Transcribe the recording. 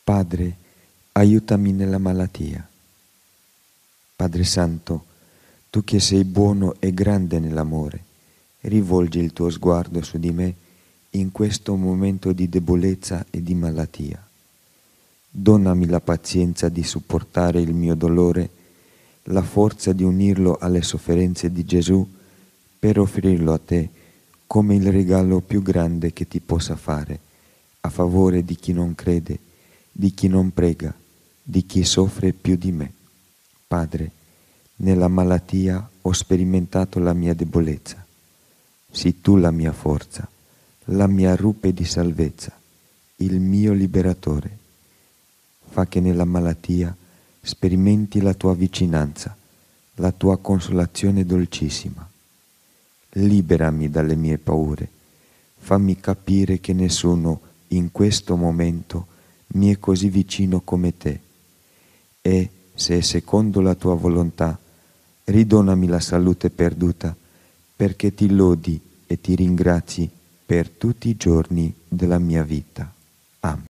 Padre, aiutami nella malattia. Padre Santo, tu che sei buono e grande nell'amore, rivolgi il tuo sguardo su di me in questo momento di debolezza e di malattia. Donami la pazienza di supportare il mio dolore, la forza di unirlo alle sofferenze di Gesù per offrirlo a te come il regalo più grande che ti possa fare, a favore di chi non crede, di chi non prega, di chi soffre più di me. Padre, nella malattia ho sperimentato la mia debolezza. Sii tu la mia forza, la mia rupe di salvezza, il mio liberatore. Fa che nella malattia sperimenti la tua vicinanza, la tua consolazione dolcissima. Liberami dalle mie paure, fammi capire che nessuno in questo momento mi è così vicino come te e, se è secondo la tua volontà, ridonami la salute perduta perché ti lodi e ti ringrazi per tutti i giorni della mia vita. Amen.